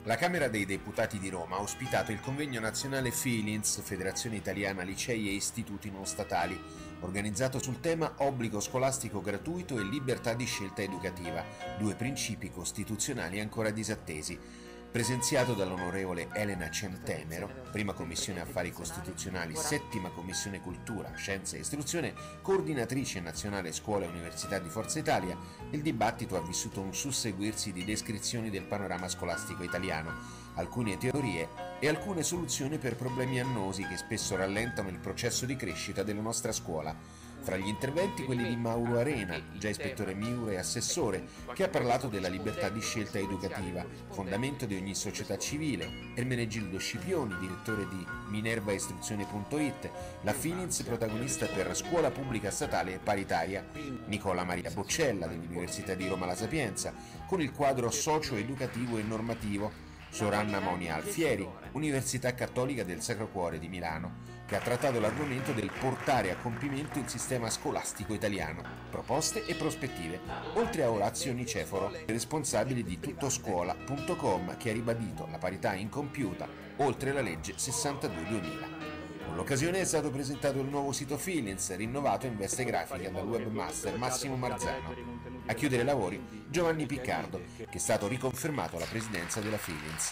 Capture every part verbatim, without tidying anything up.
La Camera dei Deputati di Roma ha ospitato il convegno nazionale Feelings, Federazione Italiana Licei e Istituti Non Statali, organizzato sul tema obbligo scolastico gratuito e libertà di scelta educativa, due principi costituzionali ancora disattesi. Presenziato dall'onorevole Elena Centemero, prima Commissione Affari Costituzionali, settima Commissione Cultura, Scienza e Istruzione, coordinatrice nazionale Scuola e Università di Forza Italia, il dibattito ha vissuto un susseguirsi di descrizioni del panorama scolastico italiano, alcune teorie e alcune soluzioni per problemi annosi che spesso rallentano il processo di crescita della nostra scuola. Fra gli interventi quelli di Mauro Arena, già ispettore Miura e assessore, che ha parlato della libertà di scelta educativa, fondamento di ogni società civile, Ermenegildo Scipioni, direttore di Minerva Istruzione punto it, la Feelings protagonista per Scuola Pubblica Statale e Paritaria, Nicola Maria Boccella dell'Università di Roma La Sapienza, con il quadro socio-educativo e normativo, Soranna Monia Alfieri, Università Cattolica del Sacro Cuore di Milano, che ha trattato l'argomento del portare a compimento il sistema scolastico italiano, proposte e prospettive, oltre a Orazio Niceforo, responsabile di tuttoscuola punto com, che ha ribadito la parità incompiuta oltre la legge sessantadue duemila. Con l'occasione è stato presentato il nuovo sito Feelings, rinnovato in veste grafica dal webmaster Massimo Marzano. A chiudere i lavori Giovanni Piccardo, che è stato riconfermato alla presidenza della Feelings.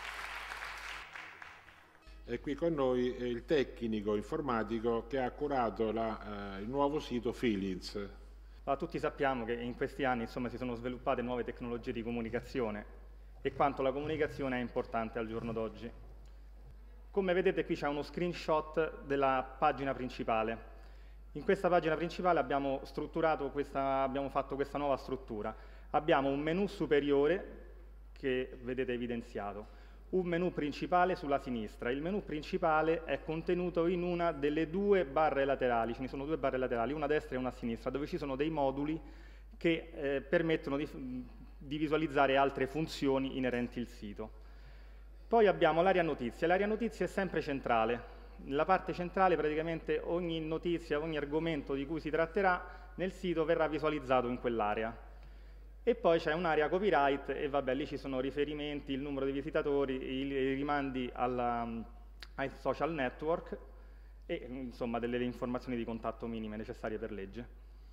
È qui con noi il tecnico informatico che ha curato la, eh, il nuovo sito Feelings. Allora, tutti sappiamo che in questi anni insomma, si sono sviluppate nuove tecnologie di comunicazione e quanto la comunicazione è importante al giorno d'oggi. Come vedete qui c'è uno screenshot della pagina principale. In questa pagina principale abbiamo, strutturato questa, abbiamo fatto questa nuova struttura. Abbiamo un menu superiore che vedete evidenziato, un menu principale sulla sinistra. Il menu principale è contenuto in una delle due barre laterali, ce ne sono due barre laterali, una a destra e una a sinistra, dove ci sono dei moduli che eh, permettono di, di visualizzare altre funzioni inerenti al sito. Poi abbiamo l'area notizie. L'area notizie è sempre centrale. Nella parte centrale praticamente ogni notizia, ogni argomento di cui si tratterà nel sito verrà visualizzato in quell'area. E poi c'è un'area copyright e vabbè, lì ci sono riferimenti, il numero di visitatori, i rimandi alla, ai social network e insomma delle informazioni di contatto minime necessarie per legge.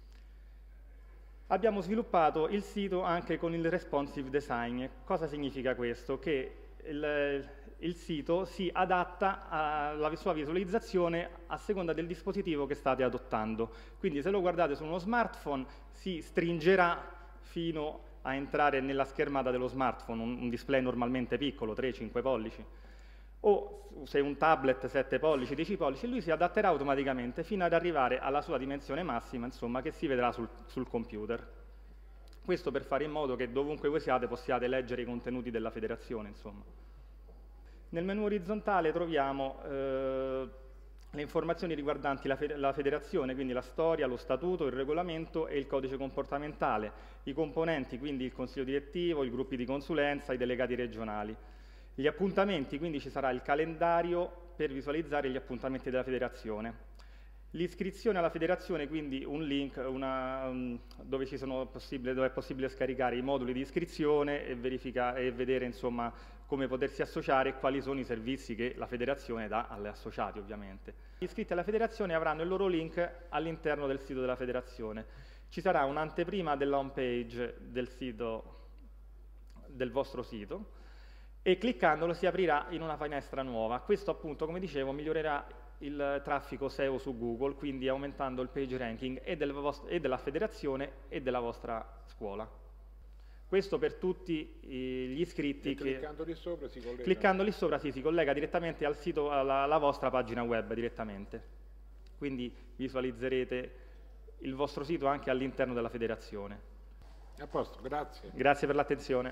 Abbiamo sviluppato il sito anche con il responsive design. Cosa significa questo? Che il, il sito si adatta alla sua visualizzazione a seconda del dispositivo che state adottando. Quindi se lo guardate su uno smartphone si stringerà fino a entrare nella schermata dello smartphone, un, un display normalmente piccolo, tre cinque pollici, o se un tablet sette pollici, dieci pollici, lui si adatterà automaticamente fino ad arrivare alla sua dimensione massima, insomma, che si vedrà sul, sul computer. Questo per fare in modo che dovunque voi siate possiate leggere i contenuti della federazione, insomma. Nel menu orizzontale troviamo eh, le informazioni riguardanti la, fe la federazione, quindi la storia, lo statuto, il regolamento e il codice comportamentale, i componenti, quindi il consiglio direttivo, i gruppi di consulenza, i delegati regionali. Gli appuntamenti, quindi ci sarà il calendario per visualizzare gli appuntamenti della federazione. L'iscrizione alla federazione, quindi un link una, um, dove, ci sono possibile, dove è possibile scaricare i moduli di iscrizione e, e vedere insomma, come potersi associare e quali sono i servizi che la federazione dà agli associati ovviamente. Gli iscritti alla federazione avranno il loro link all'interno del sito della federazione. Ci sarà un'anteprima della home page del, sito, del vostro sito e cliccandolo si aprirà in una finestra nuova. Questo appunto, come dicevo, migliorerà il traffico S E O su Google, quindi aumentando il page ranking e, del e della federazione e della vostra scuola. Questo per tutti gli iscritti. E che cliccando lì sopra si collega? Cliccando lì sopra sì, si collega direttamente al sito, alla, alla vostra pagina web direttamente. Quindi visualizzerete il vostro sito anche all'interno della federazione. A posto, grazie. Grazie per l'attenzione.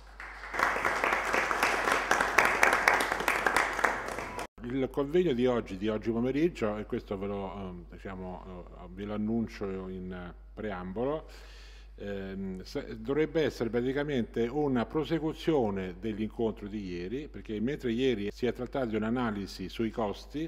Il convegno di oggi, di oggi pomeriggio, e questo ve lo, diciamo, ve lo annuncio in preambolo, eh, dovrebbe essere praticamente una prosecuzione dell'incontro di ieri, perché mentre ieri si è trattato di un'analisi sui costi,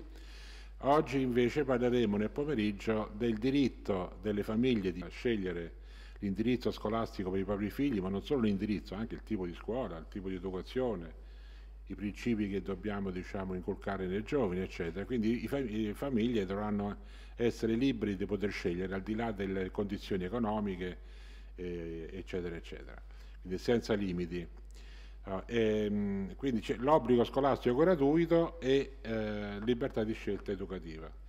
oggi invece parleremo nel pomeriggio del diritto delle famiglie di scegliere l'indirizzo scolastico per i propri figli, ma non solo l'indirizzo, anche il tipo di scuola, il tipo di educazione, i principi che dobbiamo, diciamo, inculcare nei giovani, eccetera. Quindi i fam- le famiglie dovranno essere liberi di poter scegliere al di là delle condizioni economiche, eh, eccetera, eccetera. Quindi senza limiti. Uh, e, quindi c'è l'obbligo scolastico gratuito e eh, libertà di scelta educativa.